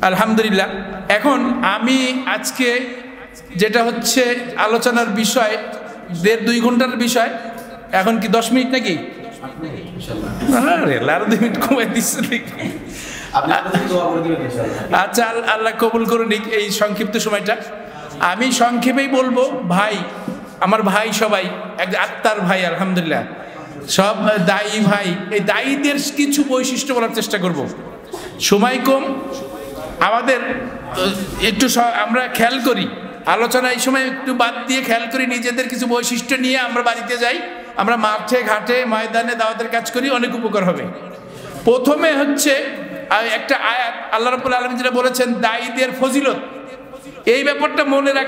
আলহামদুলিল্লাহ। এখন আমি আজকে যেটা হচ্ছে আলোচনার বিষয় 1.5-2 ঘন্টার বিষয়, এখন কি 10 মিনিট নাকি? আরো 2 মিনিট কমে দিচ্ছে। আচ্ছা, আল্লাহ কবুল করুন এই সংক্ষিপ্ত সময়টা। আমি সংক্ষেপেই বলবো, ভাই আমার ভাই সবাই এক আত্মার ভাই, আলহামদুলিল্লাহ সব দায়ী ভাই। এই দায়ীদের কিছু বৈশিষ্ট্য বলার চেষ্টা করব, সময় কম আমাদের, একটু আমরা খেয়াল করি আলোচনা এই সময় একটু বাদ দিয়ে খেয়াল করি নিজেদের কিছু বৈশিষ্ট্য নিয়ে আমরা বাড়িতে যাই, আমরা মাঠে ঘাটে ময়দানে দাওয়াতের কাজ করি, অনেক উপকার হবে। প্রথমে হচ্ছে একটা আয়াত, আল্লাহ রাব্বুল আলামিন যেটা বলেছেন দায়ীদের ফজিলত, এই ব্যাপারটা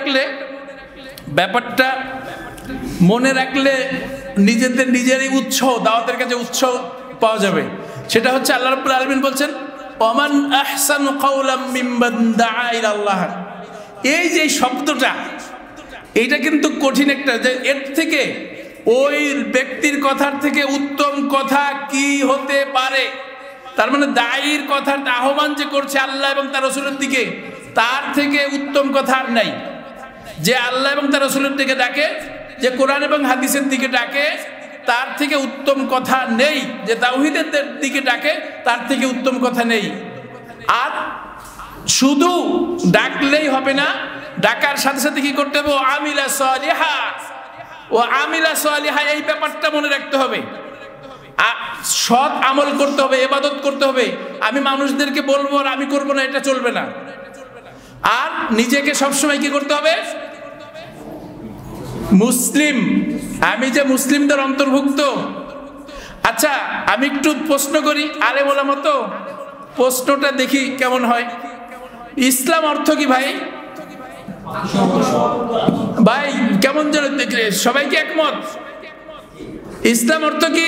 মনে রাখলে নিজেরই উৎসাহ, দাওয়াতের কাছে উৎসাহ পাওয়া যাবে। সেটা হচ্ছে আল্লাহ রাব্বুল আলামিন বলছেন ওমান আহসানু কাওলাম মিম্মান দাআ ইলাল্লাহ। এই যে শব্দটা, এইটা কিন্তু কঠিন একটা, যে এর থেকে ওই ব্যক্তির কথার থেকে উত্তম কথা কি হতে পারে। তার মানে দায়ীর কথার আহ্বান যে করছে আল্লাহ এবং তার রাসূলের দিকে, তার থেকে উত্তম কথা আর নাই। যে আল্লাহ এবং তার রাসূলের দিকে ডাকে, যে কোরআন এবং হাদিসের দিকে ডাকে, তার থেকে উত্তম কথা নেই। যে তাওহীদের দিকে ডাকে, তার থেকে উত্তম কথা নেই। আর শুধু ডাকলেই হবে না, ডাকার সাথে সাথে কি করতে হবে? ও আমিলা সালিহা, এই ব্যাপারটা মনে রাখতে হবে। সৎ আমল করতে হবে, ইবাদত করতে হবে। আমি মানুষদেরকে বলবো আর আমি করবো না, এটা চলবে না। আর নিজেকে সবসময় কি করতে হবে? মুসলিম, আমি যে মুসলিমদের অন্তর্ভুক্ত। আচ্ছা, আমি একটু প্রশ্ন করি, আলেম ওলামা তো, প্রশ্নটা দেখি কেমন হয়। ইসলাম অর্থ কি ভাই? ভাই কেমন যেন সবাই কি একমত? ইসলাম অর্থ কি?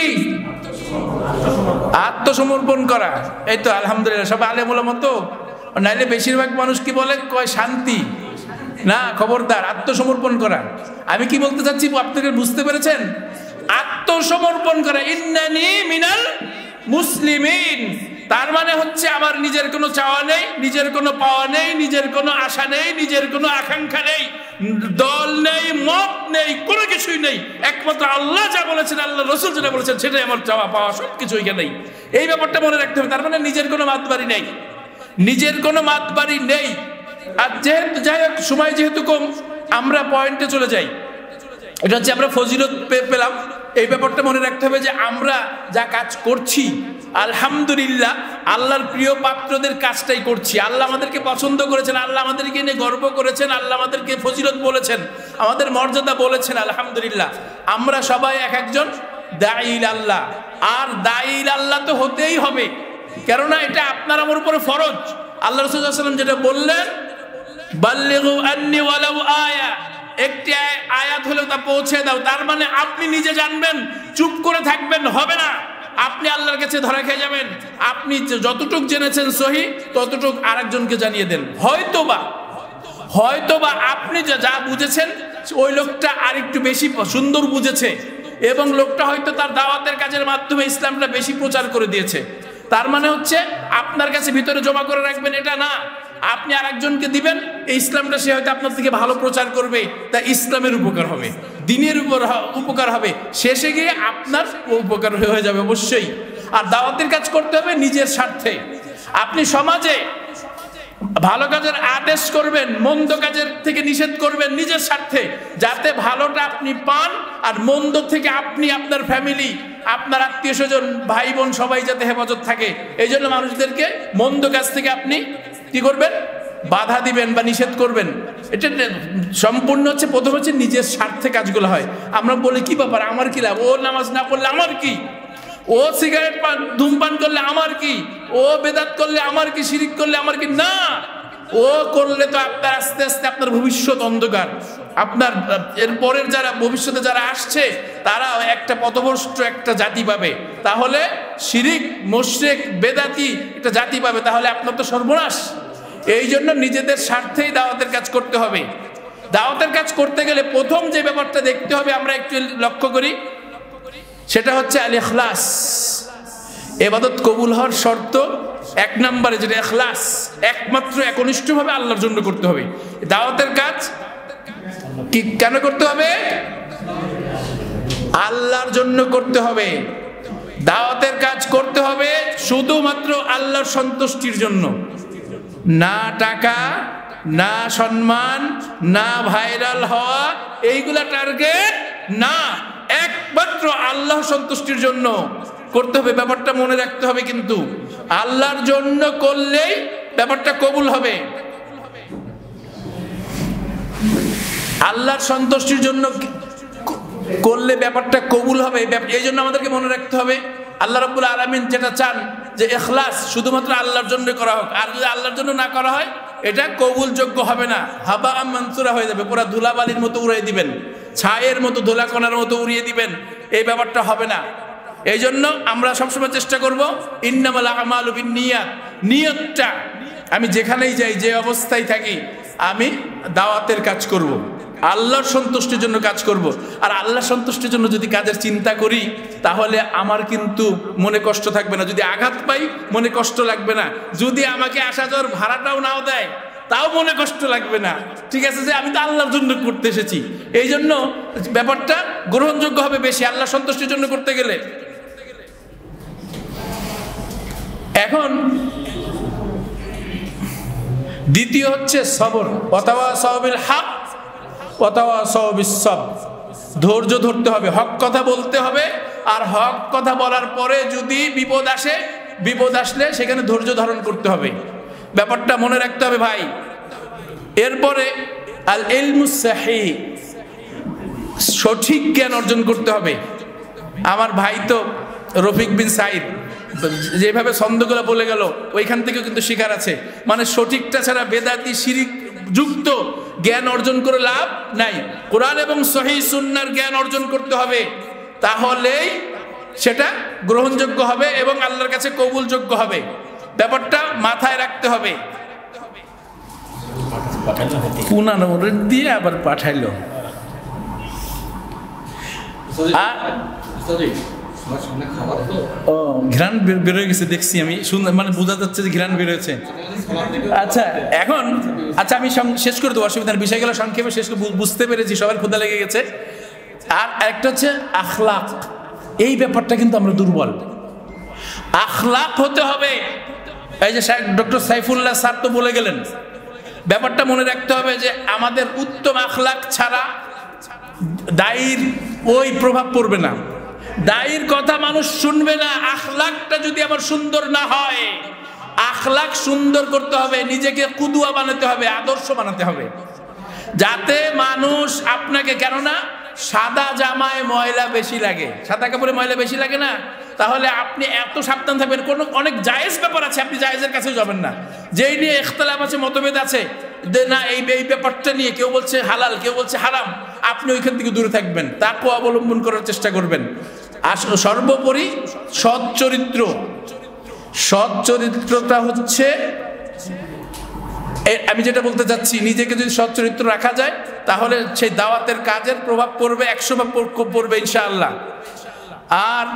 আত্মসমর্পণ করা। এই তো আলহামদুলিল্লাহ, সবাই আলেম ওলামা তো। নাইলে বেশিরভাগ মানুষ কি বলে, কয় শান্তি না, খবরদার, আত্মসমর্পণ করা। আমি কি বলতে চাচ্ছি আপনাদের বুঝতে পেরেছেন? আত্মসমর্পণ করা, ইন্নানি মিনাল মুসলিমিন। তার মানে হচ্ছে আমার নিজের কোনো চাওয়া নেই, নিজের কোনো পাওয়া নেই, নিজের কোনো আশা নেই, নিজের কোনো আকাঙ্ক্ষা নেই, দল নেই, মত নেই, কোনো কিছুই নেই। একমাত্র আল্লাহ যা বলেছেন, আল্লাহ রাসূল যেটা বলেছেন, সেটাই আমার চাওয়া পাওয়া, সবকিছু এখানেই। এই ব্যাপারটা মনে রাখতে হবে। তার মানে নিজের কোনো মাতবাড়ি নেই, নিজের কোনো মাতবাড়ি নেই। আর যেহেতু যাই হোক, সময় যেহেতু কম, আমরা পয়েন্টে চলে যাই। এটা হচ্ছে আমরা ফজিলত পেলাম, এই ব্যাপারটা মনে রাখতে হবে যে আমরা যা কাজ করছি আলহামদুলিল্লাহ আল্লাহর প্রিয় পাত্রদের কাজটাই করছি। আল্লাহ আমাদেরকে পছন্দ করেছেন, আল্লাহ আমাদেরকে নিয়ে গর্ব করেছেন, আল্লাহ আমাদেরকে ফজিলত বলেছেন, আমাদের মর্যাদা বলেছেন, আলহামদুলিল্লাহ। আমরা সবাই এক একজন দাঈল আল্লাহ, আর দাঈল আল্লাহ তো হতেই হবে, কেননা এটা আপনার আমার উপরে ফরজ। আল্লাহ রাসূল সাল্লাল্লাহু আলাইহি ওয়াসাল্লাম যেটা বললেন, বাল্লিগু আন্নি ওয়ালাউ আয়া, একটি আয়াত হলেও তা পৌঁছে দাও। তার মানে আপনি নিজে জানবেন, চুপ করে থাকবেন হবে না, আপনি আল্লাহর কাছে ধরা খেয়ে যাবেন। আপনি যতটুক জেনেছেন সহি, ততটুক আরেকজনকে জানিয়ে দেন। হয়তোবা আপনি যা বুঝেছেন ওই লোকটা আরেকটু বেশি সুন্দর বুঝেছে, এবং লোকটা হয়তো তার দাওয়াতের কাজের মাধ্যমে ইসলামটা বেশি প্রচার করে দিয়েছে। তার মানে হচ্ছে আপনার কাছে ভিতরে জমা করে রাখবেন এটা না, আপনি আরেকজনকে দিবেন, এই ইসলামটা সে হয়তো আপনার থেকে ভালো প্রচার করবে, তা ইসলামের উপকার হবে, দ্বীনের উপকার হবে, শেষে গিয়ে আপনার উপকার হয়ে যাবে অবশ্যই। আর দাওয়াতের কাজ করতে হবে নিজের স্বার্থে। আপনি সমাজে ভালো কাজের আদেশ করবেন, মন্দ কাজের থেকে নিষেধ করবেন নিজের স্বার্থে, যাতে ভালোটা আপনি পান আর মন্দ থেকে আপনি, আপনার ফ্যামিলি, আপনার আত্মীয় স্বজন, ভাই বোন সবাই যাতে হেফাজত থাকে। এই জন্য মানুষদেরকে মন্দ কাজ থেকে আপনি কি করবেন? বাধা দিবেন বা নিষেধ করবেন। এটা সম্পূর্ণ হচ্ছে, প্রথম হচ্ছে নিজের স্বার্থে কাজগুলো হয়। আমরা বলি কি ব্যাপার, আমার কি লাভ, ও নামাজ না পড়লে আমার কি, ও সিগারেট ধূমপান করলে আমার কি, ও বেদাত করলে আমার কি, শিরিক করলে আমার কি। না, ও করলে তো আপনার আস্তে আস্তে আপনার ভবিষ্যৎ অন্ধকার। আপনার এরপরের যারা ভবিষ্যতে যারা আসছে, তারা একটা পথভ্রষ্ট একটা জাতি পাবে। তাহলে শিরিক, মুশরিক, বেদাতি একটা জাতি পাবে, তাহলে আপনার তো সর্বনাশ। এই জন্য নিজেদের স্বার্থেই দাওয়াতের কাজ করতে হবে। দাওয়াতের কাজ করতে গেলে প্রথম যে ব্যাপারটা দেখতে হবে, আমরা একটু লক্ষ্য করি, সেটা হচ্ছে আল ইখলাস। ইবাদত কবুল হওয়ার শর্ত এক নম্বরে যেটা ইখলাস, একমাত্র একনিষ্ঠভাবে আল্লাহর জন্য করতে হবে। দাওয়াতের কাজ কি কেন করতে হবে? আল্লাহর জন্য করতে হবে। দাওয়াতের কাজ করতে হবে শুধুমাত্র আল্লাহর সন্তুষ্টির জন্য, না টাকা, না সম্মান, না ভাইরাল হওয়া, এইগুলা টার্গেট না, একমাত্র আল্লাহ সন্তুষ্টির জন্য করতে হবে। ব্যাপারটা মনে রাখতে হবে, কিন্তু আল্লাহর জন্য করলেই ব্যাপারটা কবুল হবে। আল্লাহর সন্তুষ্টির জন্য করলে ব্যাপারটা কবুল হবে। এই জন্য আমাদেরকে মনে রাখতে হবে আল্লাহ রাব্বুল আলামিন যেটা চান যে ইখলাস শুধুমাত্র আল্লাহর জন্য করা হোক, আর যদি আল্লাহর জন্য না করা হয় এটা কবুলযোগ্য হবে না, হাবা মানসুরা হয়ে যাবে, পুরা ধুলাবালির মতো উড়িয়ে দিবেন, ছায়ের মতো ধুলাকণার মতো উড়িয়ে দিবেন, এই ব্যাপারটা হবে না। এই জন্য আমরা সবসময় চেষ্টা করব ইন্নামাল আমালু বিন্নিয়াত, নিয়তটা আমি যেখানেই যাই, যে অবস্থায় থাকি, আমি দাওয়াতের কাজ করব, আল্লাহর সন্তুষ্টির জন্য কাজ করব। আর আল্লাহর সন্তুষ্টির জন্য যদি কাজের চিন্তা করি তাহলে আমার কিন্তু মনে কষ্ট থাকবে না, যদি আঘাত পাই মনে কষ্ট লাগবে না, যদি আমাকে আসা যাওয়ার ভাড়াটাও নাও দেয় তাও মনে কষ্ট লাগবে না। ঠিক আছে, যে আমি তো আল্লাহর জন্য করতে এসেছি, এই জন্য ব্যাপারটা গ্রহণযোগ্য হবে বেশি আল্লাহর সন্তুষ্টির জন্য করতে গেলে। এখন দ্বিতীয় হচ্ছে সবর, ওয়াতাওয়াসাউ বিল হক ওয়াতাওয়াসাউ বিস সবর, ধৈর্য ধরতে হবে, হক কথা বলতে হবে, আর হক কথা বলার পরে যদি বিপদ আসলে সেখানে ধৈর্য ধারণ করতে হবে, ব্যাপারটা মনে রাখতে হবে ভাই। এরপরে আল ইলমুস সাহিহ, সঠিক জ্ঞান অর্জন করতে হবে। আমার ভাই তো রফিক বিন সাইদ যেভাবে ছন্দগুলো বলে গেল, ওইখান থেকে কিন্তু শিকার আছে, মানে সঠিকটা ছাড়া বেদাতি শিরিক যুক্ত জ্ঞান অর্জন করে লাভ নাই। কোরআন এবং সহিহ সুন্নাহর জ্ঞান অর্জন করতে হবে, তাহলেই সেটা গ্রহণযোগ্য হবে এবং আল্লাহর কাছে কবুলযোগ্য হবে। ব্যাপারটা মাথায় রাখতে হবে। পুনানো দিয়ে আবার পাঠাইলো, ও ঘ্রাণ বেরোয় গেছে দেখছি আমি, মানে বোঝা যাচ্ছে যে ঘ্রাণ বেরোয়েছে। আচ্ছা এখন আমি শেষ করে দেবো, অসুবিধার বিষয়গুলো সংক্ষেপে শেষ করে, বুঝতে পেরেছি সবার ক্ষুধা লেগে গেছে। আর একটা হচ্ছে আখলাক, এই ব্যাপারটা কিন্তু আমরা দুর্বল, আখলাক হতে হবে। এই যে ডক্টর সাইফুল্লাহ স্যার তো বলে গেলেন, ব্যাপারটা মনে রাখতে হবে যে আমাদের উত্তম আখলাক ছাড়া দায়ীর ওই প্রভাব পড়বে না, দায়ীর কথা মানুষ শুনবে না। আখলাকটা যদি আমার সুন্দর না হয়, আখলাক সুন্দর করতে হবে, নিজেকে কুদুয়া বানাতে হবে, আদর্শ বানাতে হবে, যাতে মানুষ আপনাকে, কেননা সাদা জামায় ময়লা বেশি লাগে, সাদা কাপড়ে ময়লা বেশি লাগে না, তাহলে আপনি এত সাবধান থাকবেন। অনেক জায়েজ ব্যাপার আছে, আপনি জায়েজের কাছেও যাবেন না, যেই নিয়ে ইখতিলাফ আছে, মতভেদ আছে, যে না এই ব্যাপারটা নিয়ে কেউ বলছে হালাল, কেউ বলছে হারাম, আপনি ওইখান থেকে দূরে থাকবেন, তাকে অবলম্বন করার চেষ্টা করবেন। সর্বোপরি সৎ চরিত্রটা হচ্ছে, আমি যেটা বলতে চাচ্ছি, নিজেকে যদি সৎ চরিত্র রাখা যায় তাহলে সেই দাওয়াতের কাজের প্রভাব পড়বে, 100% পড়বে ইনশাআল্লাহ। আর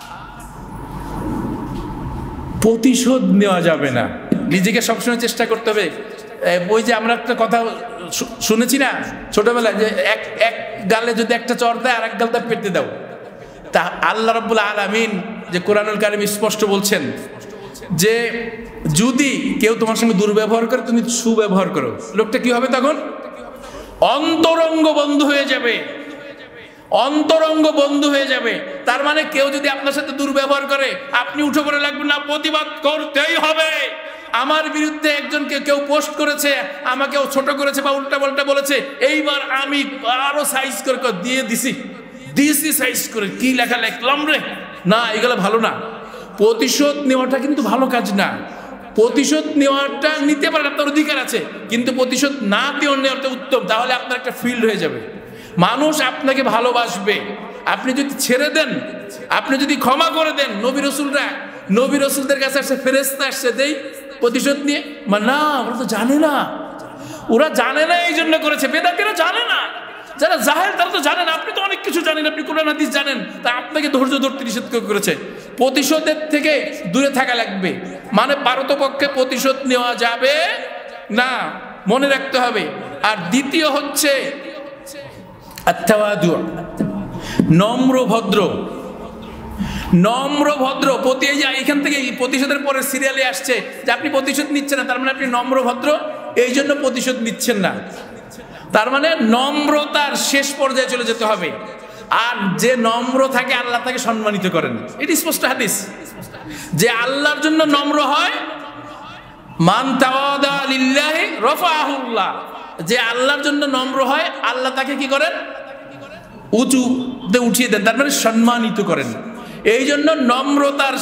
প্রতিশোধ নেওয়া যাবে না, নিজেকে সবসময় চেষ্টা করতে হবে। ওই যে আমরা একটা কথা শুনেছি না ছোটবেলায়, যে এক গালে যদি একটা চর দেয় আর এক গালটা পেটে দাও। তা আল্লাহ রাব্বুল আলামিন যে কোরআনুল কারীম স্পষ্ট বলছেন যে যদি কেউ তোমার সঙ্গে দুর্ব্যবহার করে, তুমি সুব্যবহার করো, লোকটা কি হবে তখন? অন্তরঙ্গ বন্ধু হয়ে যাবে, অন্তরঙ্গ বন্ধু হয়ে যাবে। তার মানে কেউ যদি আপনার সাথে দুর্ব্যবহার করে, আপনি উঠে পড়ে লাগবেন না, প্রতিবাদ করতেই হবে। আমার বিরুদ্ধে একজনকে কেউ পোস্ট করেছে, আমাকেও ছোট করেছে বা উল্টা পাল্টা বলেছে, এইবার আমি আরো সাইজ করে দিছি সাইজ করে, কি লেখা লিখলাম রে, না এগুলো ভালো না। প্রতিশোধ নেওয়াটা কিন্তু ভালো কাজ না, প্রতিশোধ নেওয়াটা নিতে পারেন, আপনার অধিকার আছে, কিন্তু প্রতিশোধ না নেওয়াটা উত্তম। তাহলে আপনার একটা ফিল্ড হয়ে যাবে, মানুষ আপনাকে ভালোবাসবে। আপনি যদি ছেড়ে দেন, আপনি যদি ক্ষমা করে দেন, নবী রসুলদের কাছে আসছে, ফেরেশতা আসছে দেই প্রতিশোধ নিয়ে, না ওরা তো জানে না, ওরা জানে না এই জন্য করেছে, বেদাতিরা জানে না, যারা জাহেল তারা তো জানেন, আপনি তো অনেক কিছু জানেন, আপনি কোরআন হাদিস জানেন, তা আপনাকে ধৈর্য ধরতে নিষেধ করেছে। প্রতিশোধের থেকে দূরে থাকা লাগবে, মানে পারতপক্ষে প্রতিশোধ নেওয়া যাবে না, মনে রাখতে হবে। আর দ্বিতীয় হচ্ছে আত্তাওয়াদু, নম্র ভদ্র। নম্র ভদ্র প্রতি, এই যে এখান থেকে প্রতিশোধের পরে সিরিয়ালে আসছে যে আপনি প্রতিশোধ নিচ্ছেন না, তার মানে আপনি নম্র ভদ্র, এই জন্য প্রতিশোধ নিচ্ছেন না। তার মানে নম্রতার শেষ পর্যায়ে চলে যেতে হবে। আর যে নম্র থাকে আল্লাহ তাকে সম্মানিত করেন, এটি স্পষ্ট হাদিস। যে আল্লাহর জন্য নম্র হয়, মান তাওয়াদা লিল্লাহি রাফাহুল্লাহ, যে আল্লাহর জন্য নম্র হয় আল্লাহ তাকে কি করেন? উঁচুতে উঠিয়ে দেন, তার মানে সম্মানিত করেন। এই জন্য নম্রতার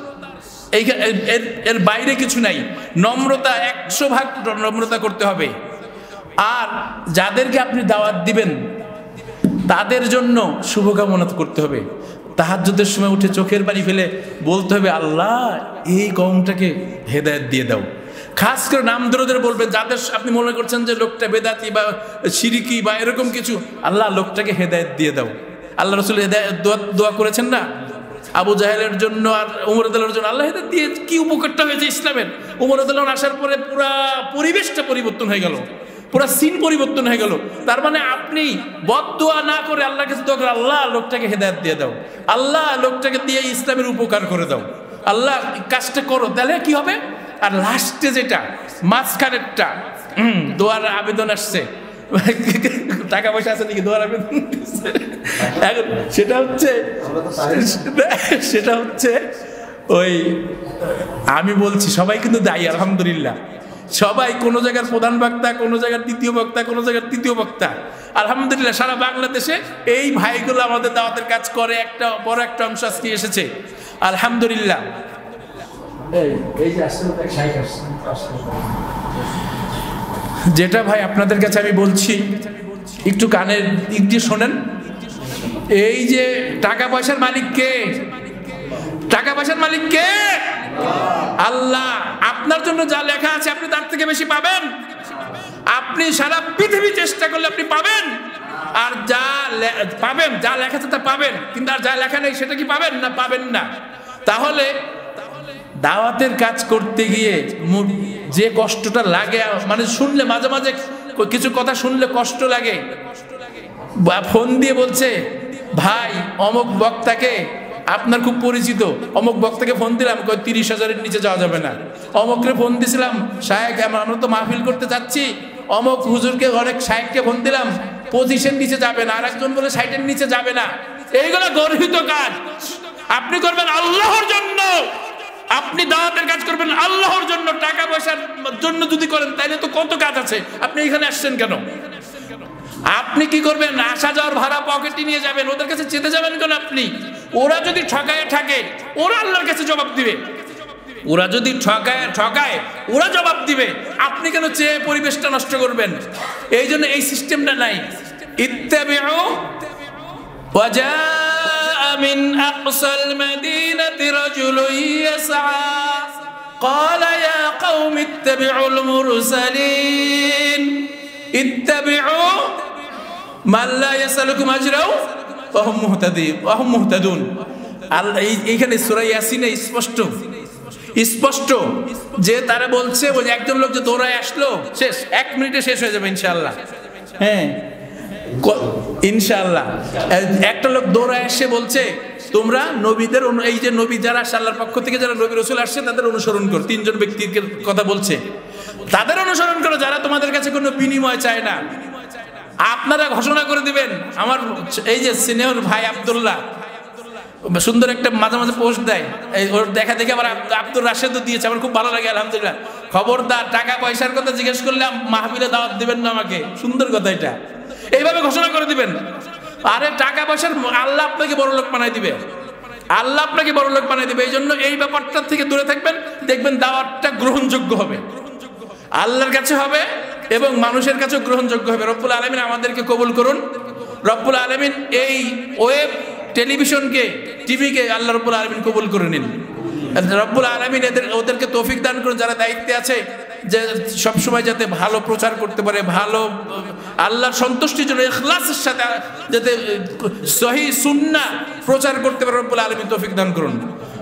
এর বাইরে কিছু নাই, নম্রতা 100% নম্রতা করতে হবে। আর যাদেরকে আপনি দাওয়াত দিবেন তাদের জন্য শুভকামনা করতে হবে। তাহাজ্জুদের সময় উঠে চোখের পানি ফেলে বলতে হবে, আল্লাহ এই কওমটাকে হেদায়েত দিয়ে দাও। খাস করে নাম ধরে বলবেন, যাদের আপনি মনে করছেন যে লোকটা বেদাতি বা শিরিকি বা এরকম কিছু, আল্লাহ লোকটাকে হেদায়েত দিয়ে দাও। আল্লাহ রাসূল হেদায়েত দোয়া করেছেন না আবু জাহেলের জন্য আর উমর রাদিয়াল্লাহু জন্য, আল্লাহ হেদায়েত দিয়ে কি উপকারটা হয়েছে ইসলামের। উমর রাদিয়াল্লাহু আসার পরে পুরা পরিবেশটা পরিবর্তন হয়ে গেল, পুরা সিন পরিবর্তন হয়ে গেল। তার মানে আপনি বদদোয়া না করে আল্লাহর কাছে দোয়া করে, আল্লাহ লোকটাকে হেদায়েত দিয়ে দাও, আল্লাহ লোকটাকে দিয়ে ইসলামের উপকার করে দাও, আল্লাহ কাজটা করো, তাহলে কি হবে? আর লাস্টে যেটা মাঝখানেরটা দোয়ার আবেদন আসছে, টাকা পয়সা আছে নাকি দোয়ার আবেদন, এখন সেটা হচ্ছে ওই আমি বলছি সবাই কিন্তু দায়ী আলহামদুলিল্লাহ, সবাই কোনো জায়গার প্রধান বক্তা, কোনো জায়গার দ্বিতীয় বক্তা, কোনো জায়গার তৃতীয় বক্তা। আলহামদুলিল্লাহ সারা বাংলাদেশে এই ভাইগুলো আমাদের দাওয়াতের কাজ করে, একটা বড় একটা অংশ আজকে এসেছে আলহামদুলিল্লাহ। যেটা ভাই আপনাদের কাছে আমি বলছি, একটু কানের দিক দিয়ে শোনেন। এই যে টাকা পয়সার মালিক কে? টাকা পয়সার মালিক কে? আল্লাহ। আপনার জন্য যা লেখা আছে আপনি তার থেকে বেশি পাবেন? আপনি সারা পৃথিবী চেষ্টা করলে আপনি পাবেন, আর যা পাবেন, যা লেখা আছে তা পাবেন, কিন্তু আর যা লেখা নেই সেটা কি পাবেন না? পাবেন না। তাহলে দাওয়াতের কাজ করতে গিয়ে যে কষ্টটা লাগে, মানে শুনলে মাঝে মাঝে কিছু কথা শুনলে কষ্ট লাগে। ফোন দিয়ে বলছে, ভাই অমুক বক্তাকে আপনার খুব পরিচিত, অমুক বক্তাকে ফোন দিলাম, 30,000-এর নিচে যাওয়া যাবে না। অমুকরে ফোন দিছিলাম, শায়েখ আমরা তো মাহফিল করতে যাচ্ছি, অমুক হুজুরকে, অনেক শায়েখকে ফোন দিলাম, 25-এর নিচে যাবে না, আর একজন বলে 60-এর নিচে যাবে না। এইগুলো গর্হিত কাজ। আপনি করবেন আল্লাহর জন্য, আপনি দাওয়াতের কাজ করবেন আল্লাহর জন্য। টাকা পয়সার জন্য যদি করেন তাইলে তো কত কাজ আছে, আপনি এখানে আসছেন কেন? আপনি কি করবেন? আসা যাওয়ার ভাড়া পকেটে নিয়ে যাবেন, ওদের কাছে চেতে যাবেন কেন আপনি? ওরা যদি ঠকায় থাকে ওরা আল্লাহর কাছে জবাব দিবে, ওরা যদি ঠকায় ওরা জবাব দিবে। আপনি কেন চেয়ে পরিবেশটা নষ্ট করবেন? এই জন্য এই সিস্টেমটা নাই। ইত্তাবিউ ওয়াজা মিন আকসাল মাদিনাতি রাজুলুন ইয়াসআ ক্বালা ইয়া কওমি ইত্তাবিউল মুরসালিন ইত্তাবিউ মান লা ইয়াসালুকুম আজরাও ওয়া হুম মুহতাদুন। আল্লাহ এইখানে সূরা ইয়াসিনে স্পষ্ট যে তারা বলছে, ওই একজন লোক যে দৌড়ায় আসলো, শেষ 1 মিনিটে শেষ হয়ে যাবে ইনশাআল্লাহ। হ্যাঁ ইনশাআল্লাহ। একটা লোক দৌড়ায় এসে বলছে, তোমরা নবীদের, এই যে নবী যারা আসে আল্লাহর পক্ষ থেকে, যারা নবী রাসূল আসছে তাদের অনুসরণ করো। 3 জন ব্যক্তির কথা বলছে, তাদের অনুসরণ করো যারা তোমাদের কাছে কোনো বিনিময় চায় না। আপনারা ঘোষণা করে দিবেন। আমার এই যে সিনিয়র ভাই আব্দুল্লাহ সুন্দর একটা মাঝে মাঝে পোস্ট দেয়, ওর দেখা দেখে আবার আব্দুর রাশেদও দিয়েছে, আমার খুব ভালো লাগে আলহামদুলিল্লাহ। খবরদার টাকা পয়সার কথা জিজ্ঞেস করলে মাহফিলে দাওয়াত দিবেন না আমাকে। সুন্দর কথা এটা, এইভাবে ঘোষণা করে দিবেন। আরে টাকা পয়সার আল্লাহ আপনাকে বড় লোক বানাই দিবে, আল্লাহ আপনাকে বড় লোক বানাই দিবে। এই জন্য এই ব্যাপারটা থেকে দূরে থাকবেন, দেখবেন দাওয়াতটা গ্রহণযোগ্য হবে, আল্লাহর কাছে হবে এবং মানুষের কাছেও গ্রহণযোগ্য হবে। রব্বুল আলামিন আমাদেরকে কবুল করুন। রব্বুল আলামিন এই ওয়েব টেলিভিশনকে, টিভিকে আল্লাহ রব্বুল আলামিন কবুল করে নিন। রব্বুল আলামিন ওদেরকে তৌফিক দান করুন, যারা দায়িত্বে আছে, যে সবসময় যাতে ভালো প্রচার করতে পারে, ভালো আল্লাহর সন্তুষ্টির জন্য ইখলাসের সাথে যাতে সহিহ সুন্নাহ প্রচার করতে পারে। রব্বুল আলামিন তৌফিক দান করুন।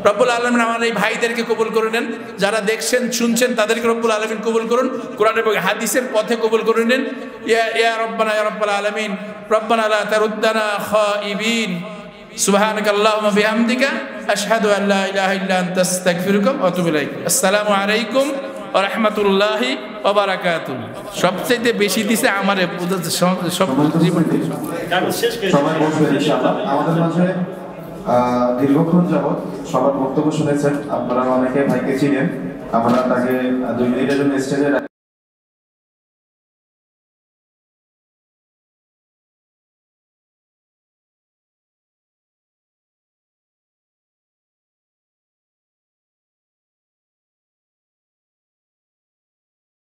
রব্বুল আলামিন আমার এই ভাইদেরকে কবুল করে নেন, যারা দেখছেন শুনছেন তাদেরকে রব্বুল আলামিন কবুল করুন, কোরআন এবং হাদিসের পথে কবুল করে নেন। ইয়া রব্বানা ইয়া রব্বাল আলামিন, রব্বানা লা তারুদ্দানা খাইবিন, সুবহানাকা আল্লাহুম্মা বিহামদিকা আশহাদু আন লা ইলাহা ইল্লা আনতা আস্তাগফিরুকা ওয়া আতুবু ইলাইক। আসসালামু আলাইকুম ওয়া রাহমাতুল্লাহি ওয়া বারাকাতুহু। সবচেয়ে বেশি দিছে আমারে সব জীবন সময় বসবেন ইনশাআল্লাহ। আমাদের মাঝে দীর্ঘক্ষণ যাবৎ সবার বক্তব্য শুনেছেন, আপনারা অনেকে ভাইকে চিনেন। আমরা তাকে 2 মিনিটের জন্য স্টেজে